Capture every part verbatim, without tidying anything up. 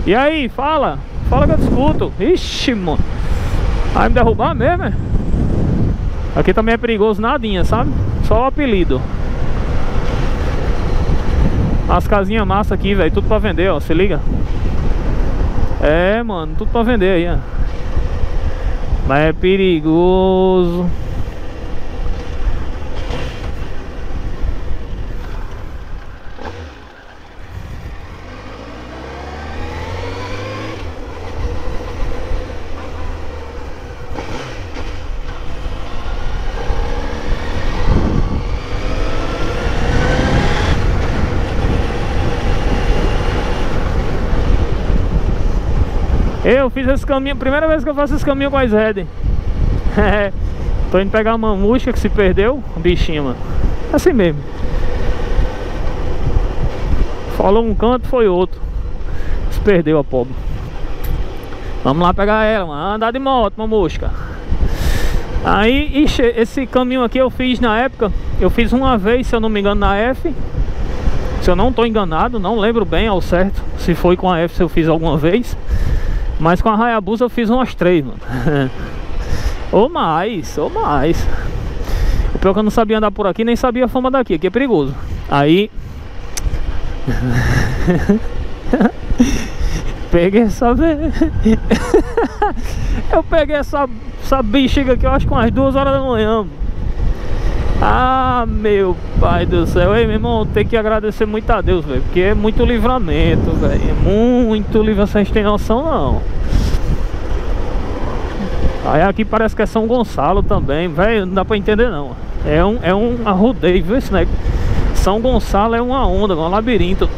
E aí, fala. Fala que eu te escuto. Ixi, mano. Vai me derrubar mesmo, é? Aqui também é perigoso nadinha, sabe? Só o apelido. As casinhas massa aqui, velho. Tudo pra vender, ó. Se liga. É, mano. Tudo pra vender aí, ó. Mas é perigoso. Eu fiz esse caminho, primeira vez que eu faço esse caminho com a Zed. Tô indo pegar uma mamusca que se perdeu, um bichinho, mano. Assim mesmo. Falou um canto, foi outro. Se perdeu a pobre. Vamos lá pegar ela, mano. Andar de moto, mamusca. Aí, ixi, esse caminho aqui eu fiz na época. Eu fiz uma vez, se eu não me engano, na F. Se eu não tô enganado, não lembro bem ao certo se foi com a F, se eu fiz alguma vez. Mas com a Hayabusa eu fiz umas três, mano. Ou mais, ou mais. O pior é que eu não sabia andar por aqui, nem sabia a fama daqui, aqui é perigoso. Aí peguei essa Eu peguei essa, essa bexiga aqui, eu acho que umas duas horas da manhã. Ah, meu pai do céu. Ei, meu irmão, tem que agradecer muito a Deus, velho, porque é muito livramento, velho. É muito livramento, vocês têm noção, não. Aí aqui parece que é São Gonçalo também, velho, não dá pra entender, não. É um, é um arrodeio, viu, esse negócio. São Gonçalo é uma onda, um labirinto.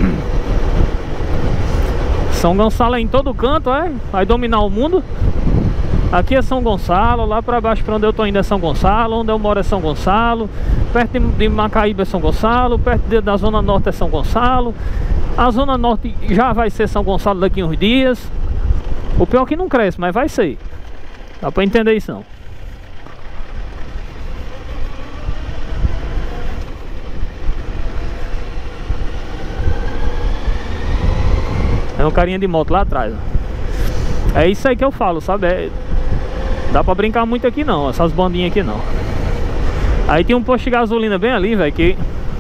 São Gonçalo é em todo canto, é? Vai dominar o mundo. Aqui é São Gonçalo, lá pra baixo pra onde eu tô indo é São Gonçalo, onde eu moro é São Gonçalo, perto de, de Macaíba é São Gonçalo, perto de, da Zona Norte é São Gonçalo. A Zona Norte já vai ser São Gonçalo daqui uns dias. O pior é que não cresce, mas vai ser. Dá pra entender isso não. É um carinha de moto lá atrás, ó. É isso aí que eu falo, sabe? É... Dá pra brincar muito aqui não, essas bandinhas aqui não. Aí tem um posto de gasolina bem ali, velho, que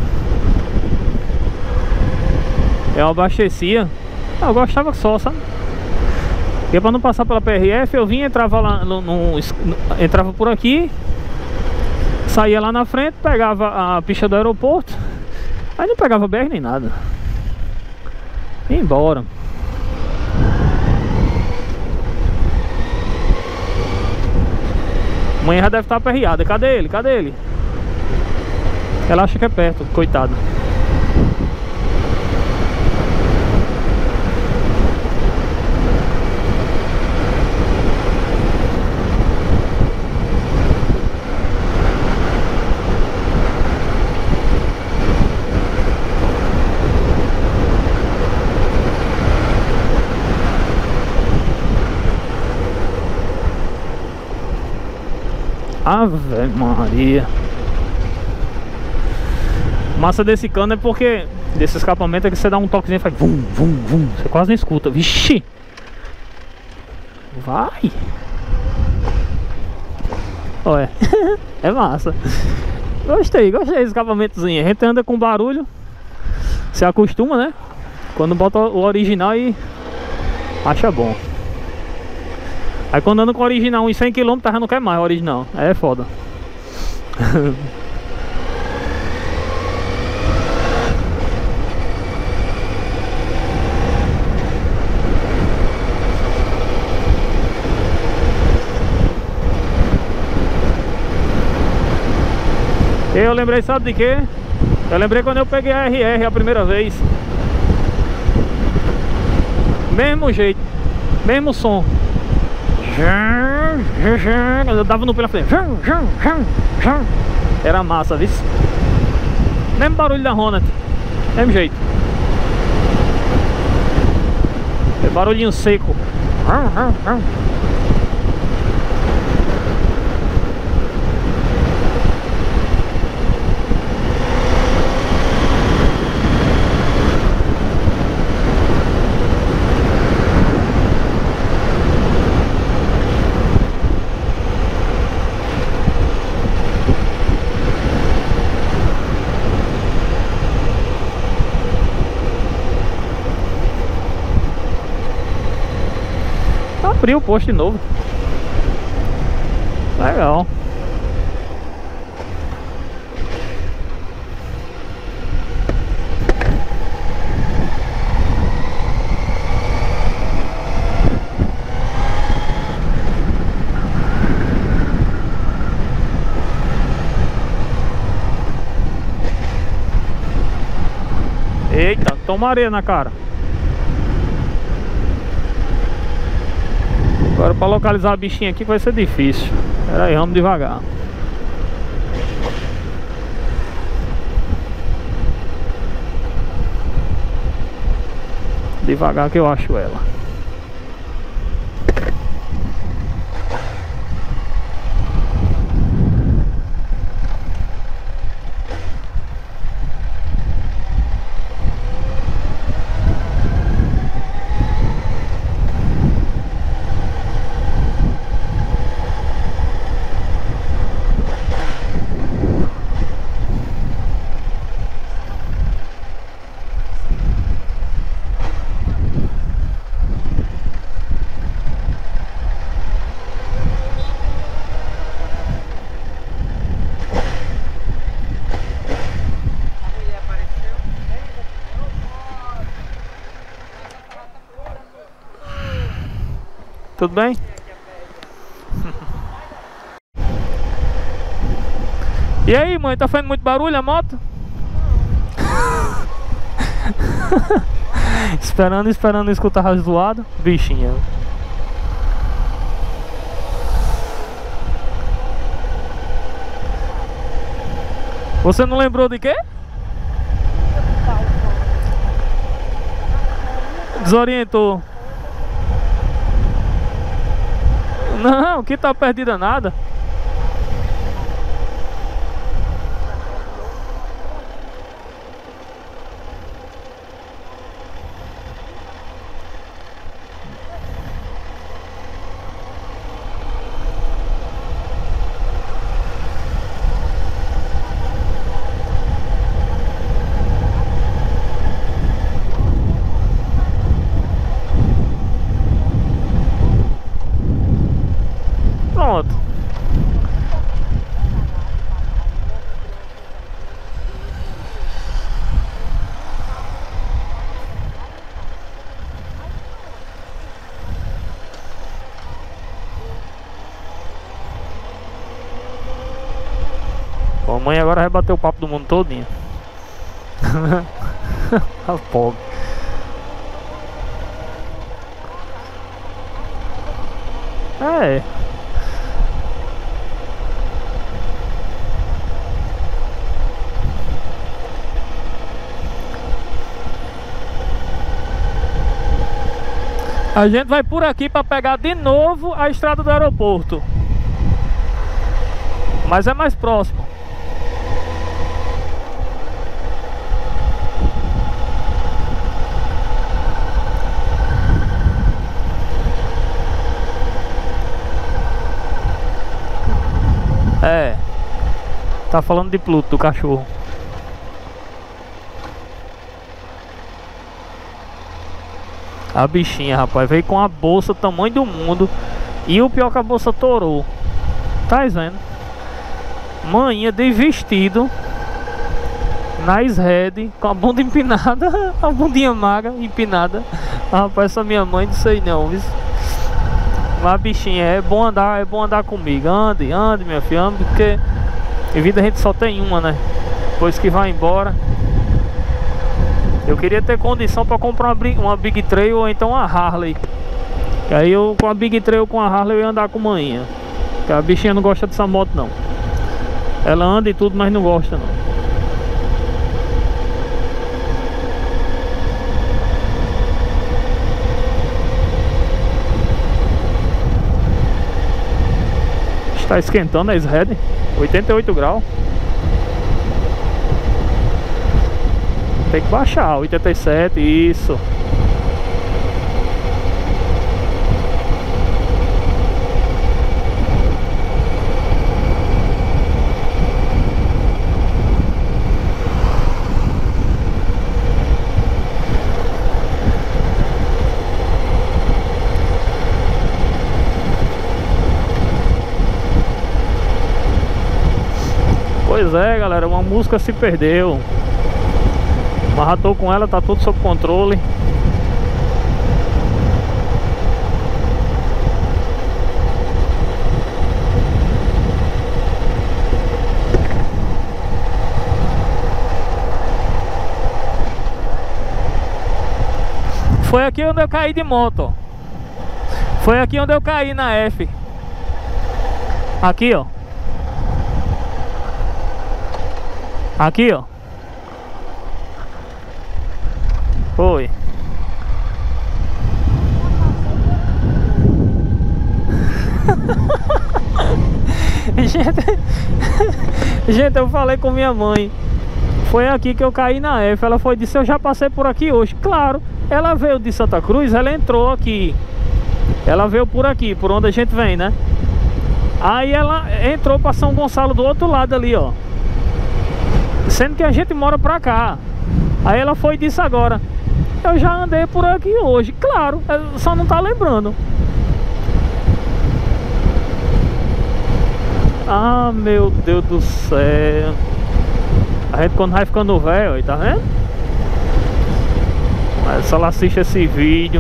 eu abastecia. Eu gostava só, sabe? Porque pra não passar pela P R F, eu vinha, entrava lá no, no, entrava por aqui, saía lá na frente, pegava a pista do aeroporto. Aí não pegava B R nem nada. Ia embora. Amanhã já deve estar aperreada. Cadê ele? Cadê ele? Ela acha que é perto, coitado. Ave Maria. Massa desse cano é porque desse escapamento é que você dá um toquezinho e faz vum, vum, vum. Você quase não escuta. Vixe. Vai. Olha. É massa. Gostei, gostei desse escapamentozinho. A gente anda com barulho, se acostuma, né? Quando bota o original e acha bom. Aí quando anda com o original uns cem quilômetros, já não quer mais o original. Aí é foda. Eu lembrei, sabe de quê? Eu lembrei quando eu peguei a R R a primeira vez. Mesmo jeito, mesmo som. Eu dava no pé na frente. Era massa, viu? Mesmo barulho da Honda. Mesmo jeito. É barulhinho seco. Abriu o posto de novo. Legal. Eita, toma areia na cara. Agora para localizar a bichinha aqui vai ser difícil. Pera aí, vamos devagar. Devagar que eu acho ela. Tudo bem? E aí, mãe, tá fazendo muito barulho a moto? Esperando, esperando escutar rádio do lado. Bichinha. Você não lembrou de quê? Desorientou. Não, que tá perdida nada. Pronto. Bom, a mãe agora vai bater o papo do mundo todinho. A pobre. É. A gente vai por aqui para pegar de novo a estrada do aeroporto. Mas é mais próximo. É. Tá falando de Pluto, do cachorro. A bichinha, rapaz, veio com a bolsa tamanho do mundo. E o pior que a bolsa torou. Tá vendo? Manhinha de vestido nas red, com a bunda empinada. A bundinha magra, empinada. Ah, rapaz, essa minha mãe, não sei não, viu? Mas a bichinha, é bom andar, é bom andar comigo. Ande, ande, minha filha, ande, porque em vida a gente só tem uma, né? Depois que vai embora. Eu queria ter condição para comprar uma, uma Big Trail ou então uma Harley. E aí eu com a Big Trail com a Harley eu ia andar com manhinha. Porque a bichinha não gosta dessa moto não. Ela anda e tudo, mas não gosta não. Está esquentando a S-Head, oitenta e oito graus. Tem que baixar, oitenta e sete, isso. Pois é, galera, uma música se perdeu. Mas já tô com ela, tá tudo sob controle. Foi aqui onde eu caí de moto, ó. Foi aqui onde eu caí na F. Aqui, ó. Aqui, ó. Foi. Gente, gente, eu falei com minha mãe. Foi aqui que eu caí na F. Ela foi disse, eu já passei por aqui hoje. Claro, ela veio de Santa Cruz, ela entrou aqui. Ela veio por aqui, por onde a gente vem, né? Aí ela entrou para São Gonçalo do outro lado ali, ó. Sendo que a gente mora pra cá. Aí ela foi e disse agora, eu já andei por aqui hoje. Claro, só não tá lembrando. Ah, meu Deus do céu. A gente quando vai ficando velho, tá vendo? Mas só ela assiste esse vídeo.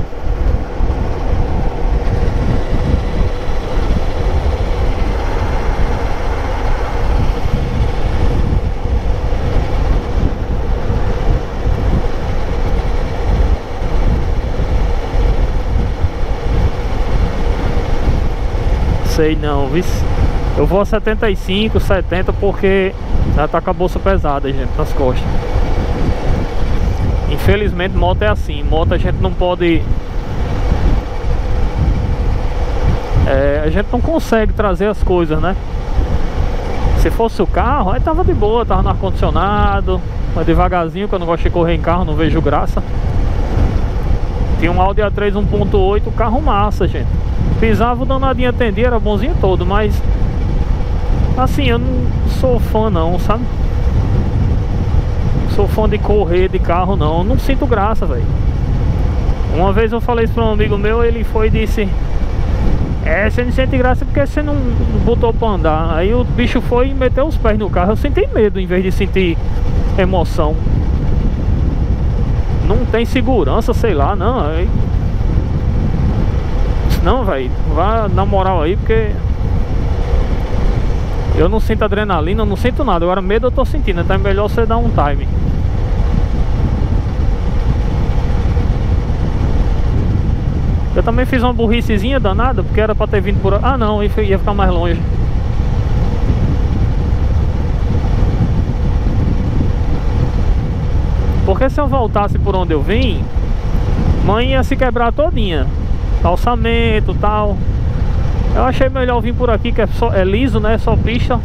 Sei não, viu? Eu vou a setenta e cinco, setenta porque já tá com a bolsa pesada, gente, nas costas. Infelizmente moto é assim, moto a gente não pode é, a gente não consegue trazer as coisas, né? Se fosse o carro, aí tava de boa, tava no ar-condicionado, mas devagarzinho, que eu não gosto de correr em carro, não vejo graça. Tinha um Audi A três um ponto oito, carro massa, gente. Pisava o danadinho atender, era bonzinho todo, mas assim, eu não sou fã não, sabe? Sou fã de correr de carro não, eu não sinto graça, velho. Uma vez eu falei isso pra um amigo meu, ele foi e disse, é, você não sente graça porque você não botou pra andar. Aí o bicho foi e meteu os pés no carro, eu senti medo em vez de sentir emoção. Não tem segurança, sei lá, não. Aí... Não, velho, vá na moral aí, porque eu não sinto adrenalina, eu não sinto nada. Agora medo eu tô sentindo, então é melhor você dar um time. Eu também fiz uma burricezinha danada, porque era pra ter vindo por... Ah não, ia ficar mais longe. Porque se eu voltasse por onde eu vim, mãe ia se quebrar todinha. Calçamento e tal. Eu achei melhor vir por aqui, que é, só, é liso, né? Só pista.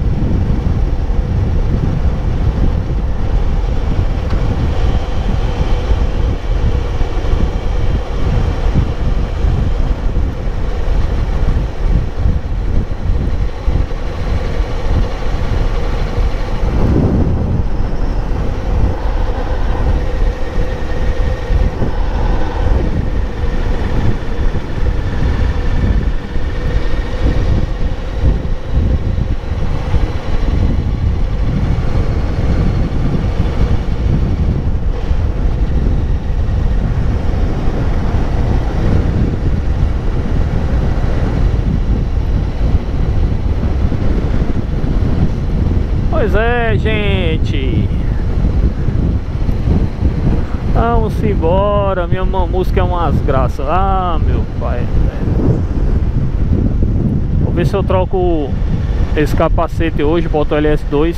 Pois é, gente. Vamos embora. Minha música é umas graças. Ah, meu pai. Vou ver se eu troco esse capacete hoje. Boto o L S dois.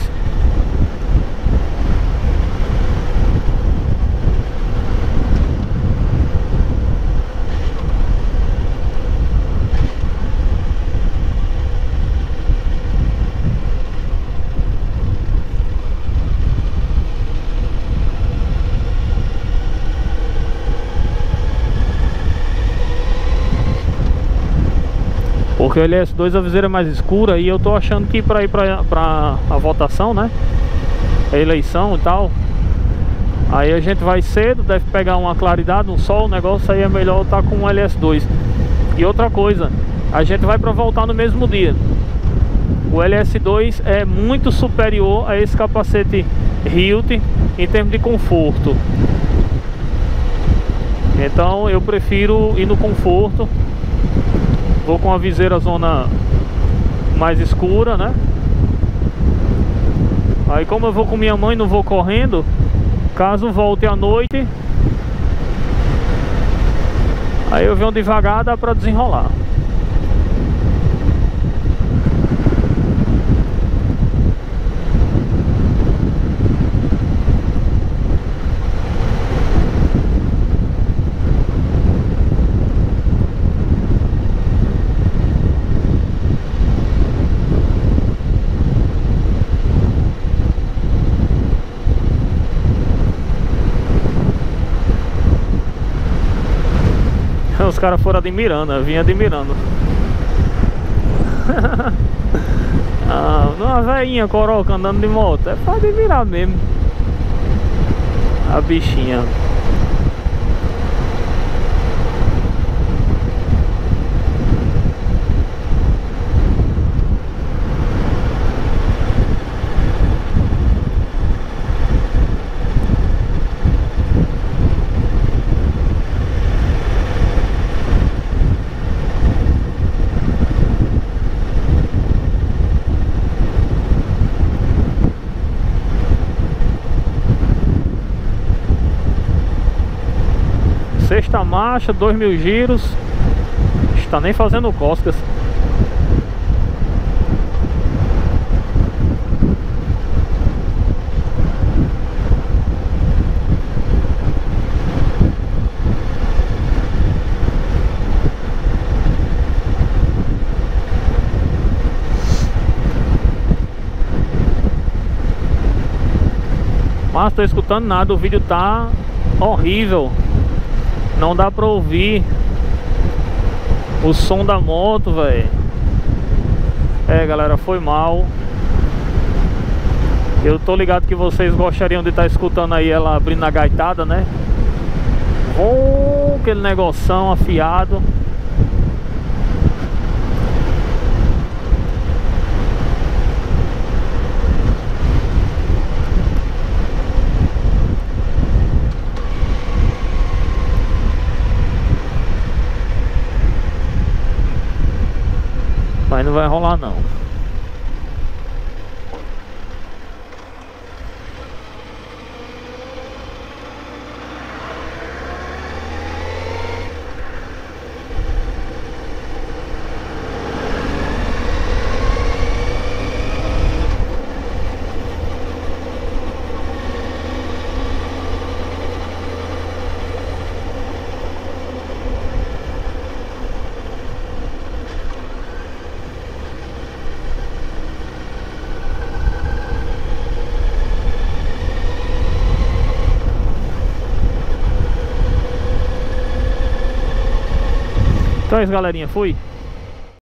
Porque o L S dois a viseira é mais escura e eu tô achando que pra ir pra, pra a votação, né? A eleição e tal, aí a gente vai cedo, deve pegar uma claridade, um sol, o negócio aí é melhor estar com o L S dois. E outra coisa, a gente vai pra voltar no mesmo dia. O L S dois é muito superior a esse capacete Hilt em termos de conforto. Então eu prefiro ir no conforto. Vou com a viseira zona mais escura, né? Aí como eu vou com minha mãe, não vou correndo, caso volte à noite, aí eu venho devagar, dá pra desenrolar. Os caras foram admirando, eu vim admirando. Ah, uma velhinha coroca andando de moto, é pra admirar mesmo. A bichinha. Sexta marcha, dois mil giros. Está nem fazendo costas. Mas tô escutando nada, o vídeo tá horrível. Não dá pra ouvir o som da moto, velho. É, galera, foi mal. Eu tô ligado que vocês gostariam de estar escutando aí ela abrindo a gaitada, né? Oh, aquele negoção afiado. Mas não vai rolar não. Então é isso, galerinha, fui.